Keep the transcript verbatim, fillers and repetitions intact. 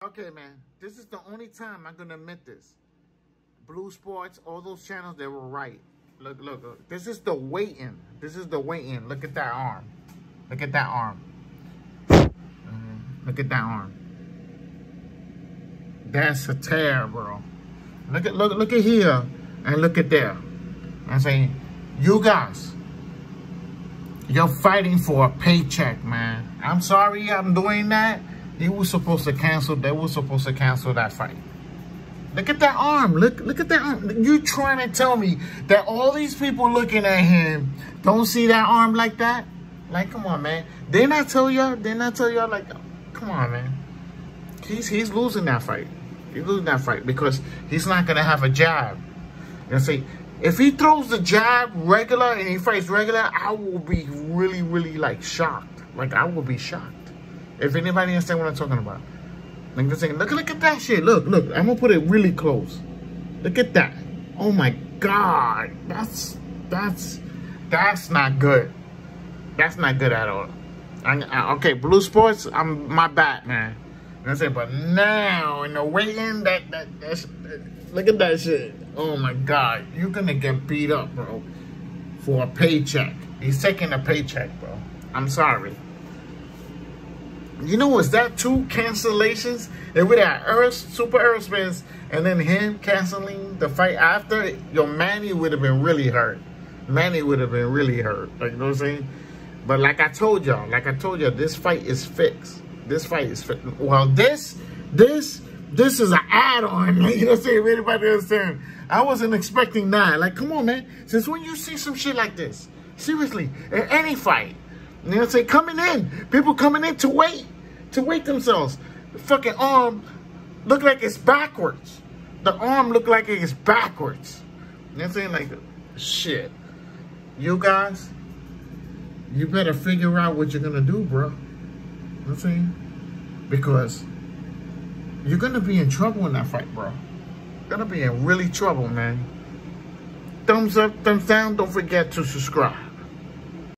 Okay, man, this is the only time I'm gonna admit this. Blue Sports, all those channels, they were right. Look, look, look. This is the weigh-in. This is the weigh-in. Look at that arm. Look at that arm. Mm-hmm. Look at that arm. That's a tear, bro. Look at look look at here and look at there. I'm saying, you guys, you're fighting for a paycheck, man. I'm sorry I'm doing that. He was supposed to cancel. They were supposed to cancel that fight. Look at that arm. Look, look at that arm. You trying to tell me that all these people looking at him don't see that arm like that? Like, come on, man. Didn't I tell y'all? Didn't I tell y'all? Like, come on, man. He's he's losing that fight. He's losing that fight because he's not gonna have a jab. You know, see, if he throws the jab regular and he fights regular, I will be really, really like shocked. Like, I will be shocked. If anybody understand what I'm talking about. Like, look, look at that shit. Look, look. I'm going to put it really close. Look at that. Oh, my God. That's, that's, that's not good. That's not good at all. I, I, okay, Blue Sports, I'm my bad, man. You know what I'm saying? But now, in the weigh-in, that, that, that's, that, look at that shit. Oh, my God. You're going to get beat up, bro, for a paycheck. He's taking a paycheck, bro. I'm sorry. You know, was that two cancellations? If we had Earth, Super Aerospace, and then him canceling the fight after, yo, Manny would have been really hurt. Manny would have been really hurt. Like, you know what I'm saying? But like I told y'all, like I told y'all, this fight is fixed. This fight is fixed. Well, this, this, this is an add-on. You know what I'm saying? If anybody understand? I wasn't expecting that. Like, come on, man. Since when you see some shit like this? Seriously, in any fight. You know what I'm saying? Coming in. People coming in to wait. To wait themselves. The fucking arm look like it's backwards. The arm look like it's backwards. You know what I'm saying? Like, shit. You guys, you better figure out what you're going to do, bro. You know what I'm saying? Because you're going to be in trouble in that fight, bro. You're going to be in really trouble, man. Thumbs up, thumbs down. Don't forget to subscribe.